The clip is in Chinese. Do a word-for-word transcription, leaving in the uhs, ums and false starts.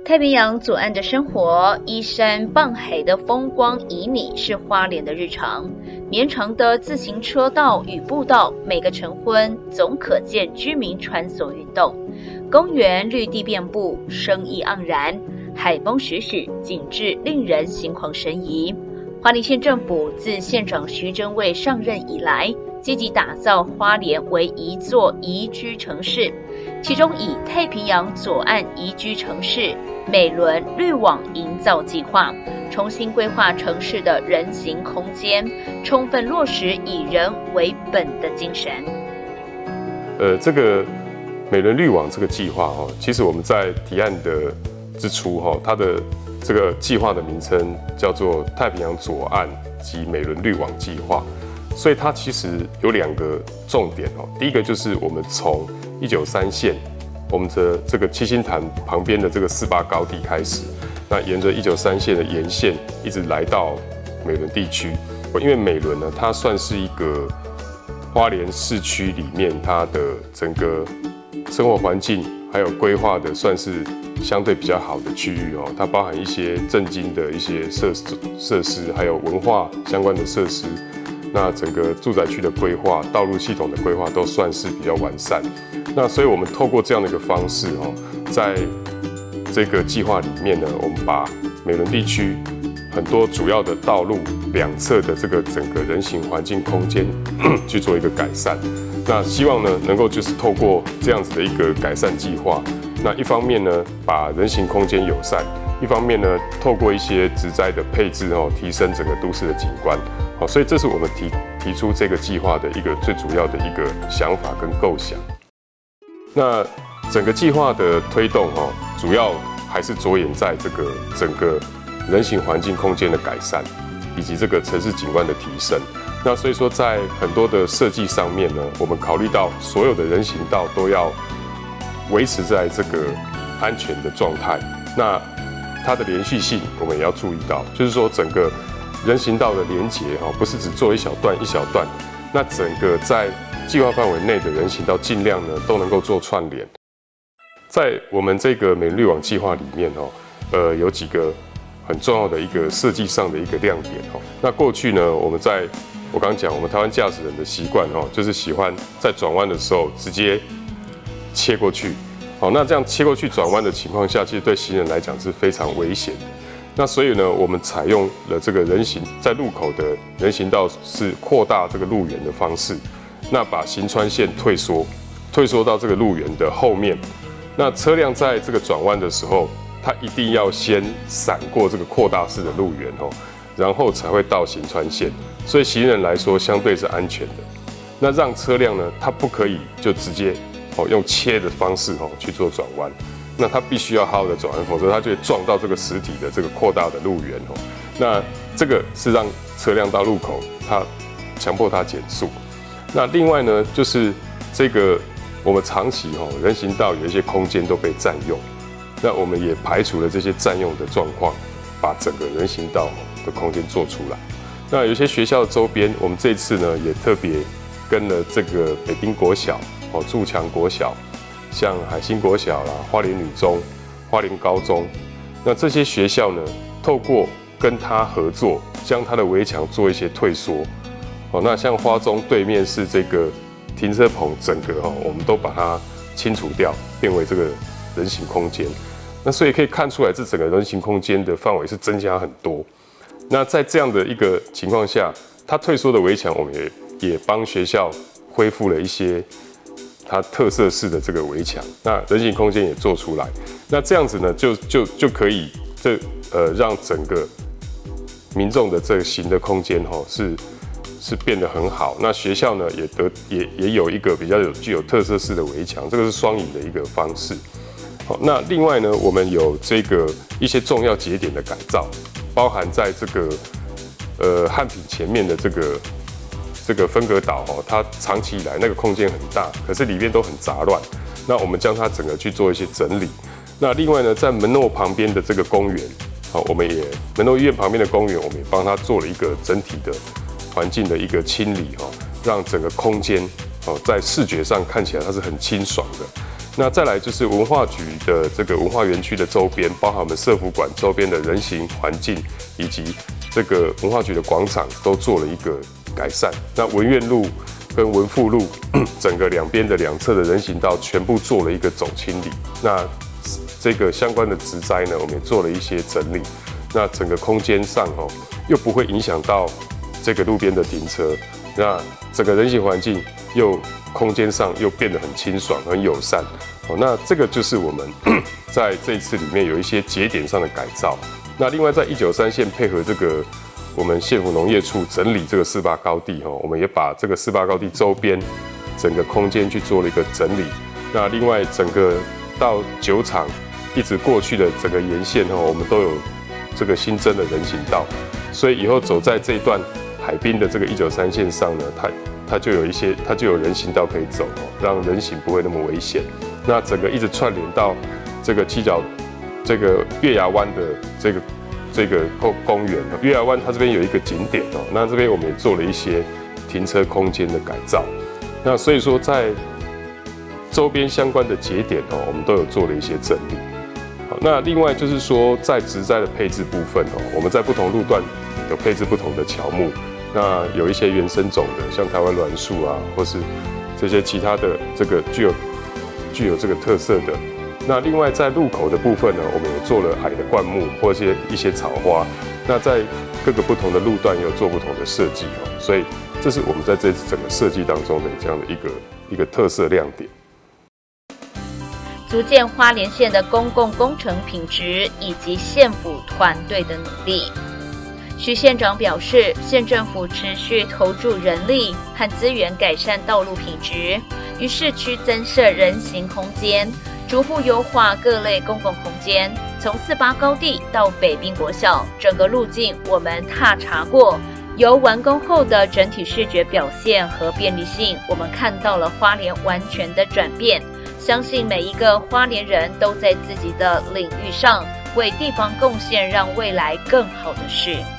太平洋左岸的生活，依山傍海的风光旖旎是花莲的日常。绵长的自行车道与步道，每个晨昏总可见居民穿梭运动。公园绿地遍布，生意盎然，海风徐徐，景致令人心旷神怡。花莲县政府自县长徐榛蔚上任以来，积极打造花莲为一座宜居城市，其中以太平洋左岸宜居城市美伦绿网营造计划，重新规划城市的人行空间，充分落实以人为本的精神。 呃，这个美伦绿网这个计划哈，其实我们在提案的之初哈，它的这个计划的名称叫做太平洋左岸及美伦绿网计划。所以它其实有两个重点哦，第一个就是我们从一九三线，我们的这个七星潭旁边的这个四八高地开始，那沿着一九三线的沿线一直来到美伦地区。因为美伦呢，它算是一个花莲市区里面它的整个生活环境还有规划的算是相对比较好的区域哦，它包含一些政经的一些设设施，还有文化相关的设施。那整个住宅区的规划、道路系统的规划都算是比较完善。那所以我们透过这样的一个方式哦，在这个计划里面呢，我们把美伦地区很多主要的道路两侧的这个整个人行环境空间去做一个改善。那希望呢，能够就是透过这样子的一个改善计划，那一方面呢，把人行空间友善，一方面呢，透过一些植栽的配置哦，提升整个都市的景观。好，所以这是我们提提出这个计划的一个最主要的一个想法跟构想。那整个计划的推动哦，主要还是着眼在这个整个人行环境空间的改善，以及这个城市景观的提升。那所以说，在很多的设计上面呢，我们考虑到所有的人行道都要维持在这个安全的状态。那它的连续性，我们也要注意到，就是说整个人行道的连结哈，不是只做一小段一小段，那整个在计划范围内的人行道尽量呢都能够做串联。在我们这个美伦绿网计划里面哦，呃，有几个很重要的一个设计上的一个亮点哦。那过去呢，我们在我刚讲，我们台湾驾驶人的习惯哦，就是喜欢在转弯的时候直接切过去。好，那这样切过去转弯的情况下，其实对行人来讲是非常危险的。那所以呢，我们采用了这个人行在路口的人行道是扩大这个路缘的方式，那把行穿线退缩，退缩到这个路缘的后面。那车辆在这个转弯的时候，它一定要先闪过这个扩大式的路缘哦，然后才会到行穿线。所以行人来说相对是安全的。那让车辆呢，它不可以就直接哦用切的方式哦去做转弯。那它必须要好好的转弯，否则它就会撞到这个实体的这个扩大的路缘哦。那这个是让车辆到路口，它强迫它减速。那另外呢，就是这个我们长期哦人行道有一些空间都被占用，那我们也排除了这些占用的状况，把整个人行道的空间做出来。那有些学校的周边，我们这次呢也特别跟了这个北滨国小、哦筑墙国小。像海星国小啦、花莲女中、花莲高中，那这些学校呢，透过跟他合作，将它的围墙做一些退缩。哦，那像花中对面是这个停车棚，整个哈、哦，我们都把它清除掉，变为这个人行空间。那所以可以看出来，这整个人行空间的范围是增加很多。那在这样的一个情况下，它退缩的围墙，我们也也帮学校恢复了一些它特色式的这个围墙，那人行空间也做出来，那这样子呢，就就就可以这呃让整个民众的这个行的空间哈是是变得很好。那学校呢也得也也有一个比较有具有特色式的围墙，这个是双赢的一个方式。好，那另外呢，我们有这个一些重要节点的改造，包含在这个呃汉品前面的这个。这个分隔岛哦，它长期以来那个空间很大，可是里面都很杂乱。那我们将它整个去做一些整理。那另外呢，在门诺旁边的这个公园，好，我们也门诺医院旁边的公园，我们也帮它做了一个整体的环境的一个清理哈，让整个空间哦在视觉上看起来它是很清爽的。 那再来就是文化局的这个文化园区的周边，包含我们社福馆周边的人行环境，以及这个文化局的广场都做了一个改善。那文苑路跟文富路整个两边的两侧的人行道全部做了一个总清理。那这个相关的植栽呢，我们也做了一些整理。那整个空间上哦，又不会影响到这个路边的停车。那整个人行环境又空间上又变得很清爽、很友善。哦，那这个就是我们在这一次里面有一些节点上的改造。那另外在一九三线配合这个我们县府农业处整理这个四八高地哈，我们也把这个四八高地周边整个空间去做了一个整理。那另外整个到酒厂一直过去的整个沿线哈，我们都有这个新增的人行道，所以以后走在这一段海滨的这个一九三线上呢，它它就有一些它就有人行道可以走，让人行不会那么危险。那整个一直串联到这个七角这个月牙湾的这个这个公公园，月牙湾它这边有一个景点哦，那这边我们也做了一些停车空间的改造。那所以说在周边相关的节点哦，我们都有做了一些整理。好，那另外就是说，在植栽的配置部分哦，我们在不同路段有配置不同的乔木，那有一些原生种的，像台湾栾树啊，或是这些其他的这个具有具有这个特色的。那另外在路口的部分呢，我们有做了矮的灌木或一些一些草花。那在各个不同的路段也有做不同的设计哦，所以这是我们在这次整个设计当中的这样的一个一个特色亮点。 足见花莲县的公共工程品质以及县府团队的努力。徐县长表示，县政府持续投注人力和资源改善道路品质，于市区增设人行空间，逐步优化各类公共空间。从四八高地到北滨国小，整个路径我们踏查过。由完工后的整体视觉表现和便利性，我们看到了花莲完全的转变。相信每一个花莲人都在自己的领域上为地方贡献让未来更好的事。